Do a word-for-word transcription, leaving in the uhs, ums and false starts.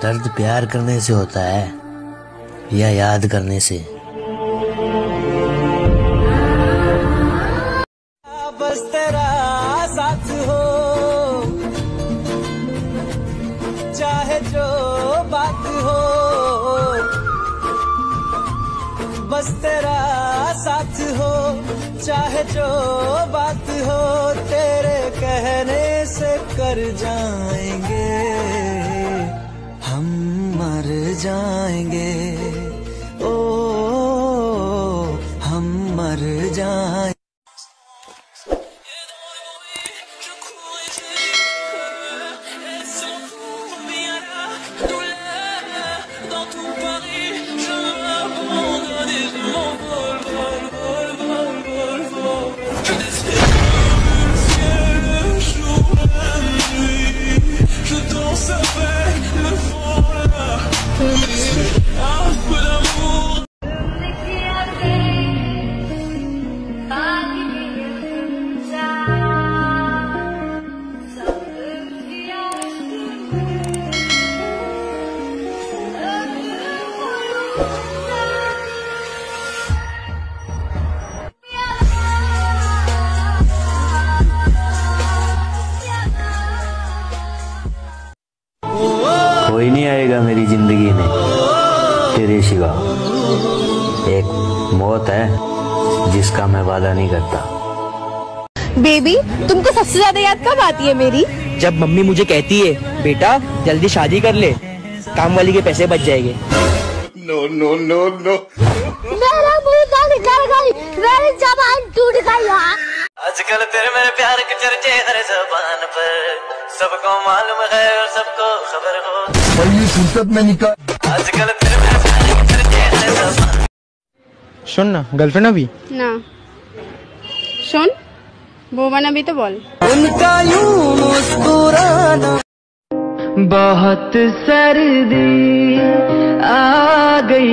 दर्द प्यार करने से होता है या याद करने से? बस तेरा साथ हो, चाहे जो बात हो, बस तेरा साथ हो, चाहे जो बात हो, तेरे कहने से कर जाएंगे, हम मर जाएंगे, ओ हम मर जाएंगे। कोई नहीं आएगा मेरी जिंदगी में तेरे सिवा, एक मौत है जिसका मैं वादा नहीं करता। बेबी, तुमको सबसे ज्यादा याद कब आती है मेरी? जब मम्मी मुझे कहती है बेटा जल्दी शादी कर ले, काम वाली के पैसे बच जाएंगे। नो नो नो नो मेरा मुंह का निकल गई, मेरी जबान टूट गई। आजकल तेरे मेरे प्यार के चर्चे हर जबान पर, सबको मालूम है और सबको खबर हो। पहली फुर्सत में निकल। आजकल तेरे मेरे प्यार के चर्चे हर जबान। सुन ना, गर्लफ्रेंड अभी ना सुन, वो बना भी तो बोल। उनका यूं मुस्कुराना, बहुत सर्दी आ गई